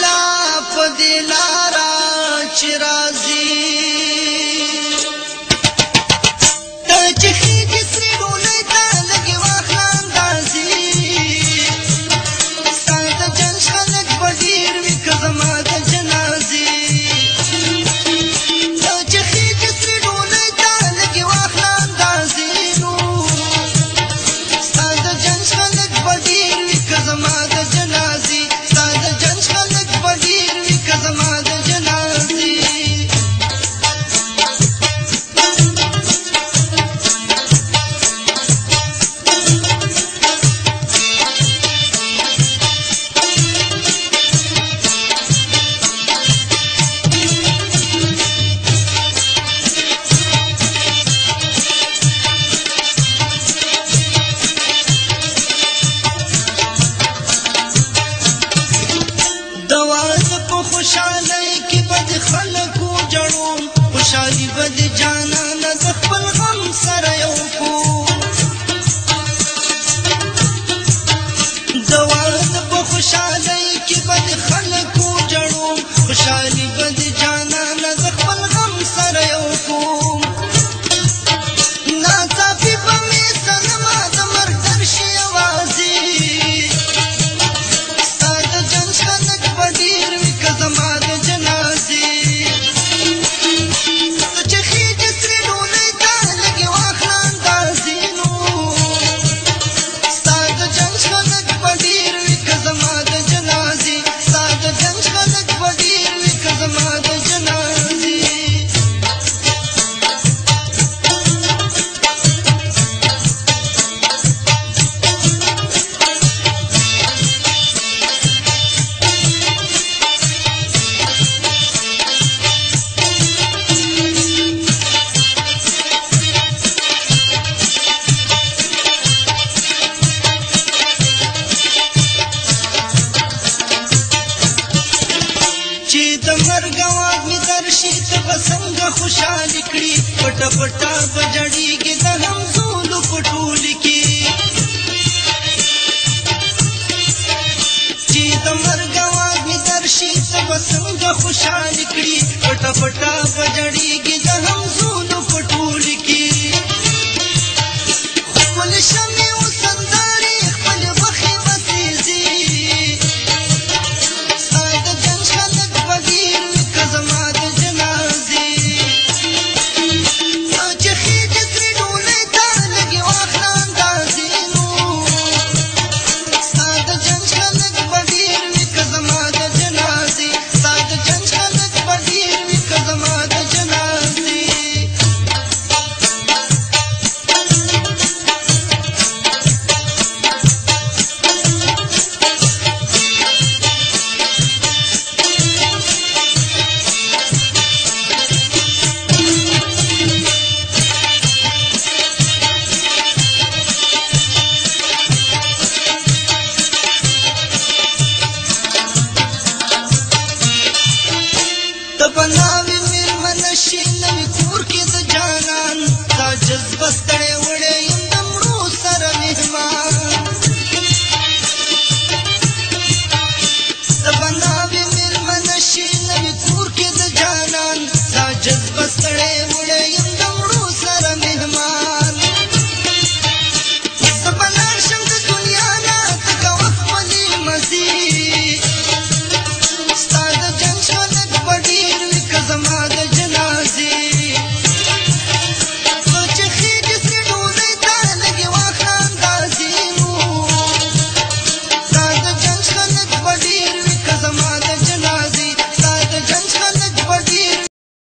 الله په دې لاره چې راځي ته چې خېږې سرې ډولۍ ته لږې واخله اندازې ستا د جنش خلک به ډېر وي که زما د جنازې ته چې خېږې سرې ډولۍ ته لږې واخله اندازې نو ستا د جنش خلک به ډېر وي که زما د جنازې ستا د جنش خلک به ډېر وي که زما د جنازې خوشحالۍ کې به د خلکو جړوم خوشحالي به د جانانه د خپل غم سره یو کوم د واده په خوشحالۍ کې به د خلکو جړوم خوشحالي به د جانانه د خپل غم سره یو کوم ناڅاپي به مې صنمه د مرګ درشي یوازې ستا د جنس خلک به ډېر وي که زما د جنازې ته چې خېږې سرې ډولۍ ته لږې واخله اندازې نو ستا د جنس خلک به ډېر وي که زما د جنازې ستا د جنس خلک به ډېر وي که زما د جنازې چې د مرګ واک مې درشي ته به څنګه خوشحالي کړي پټه پټه به جړېږي د همزولو په ټولي کې چې د مرګ واک مې درشي ته به څنګه خوشحالي کړي پټه پټه به جړېږي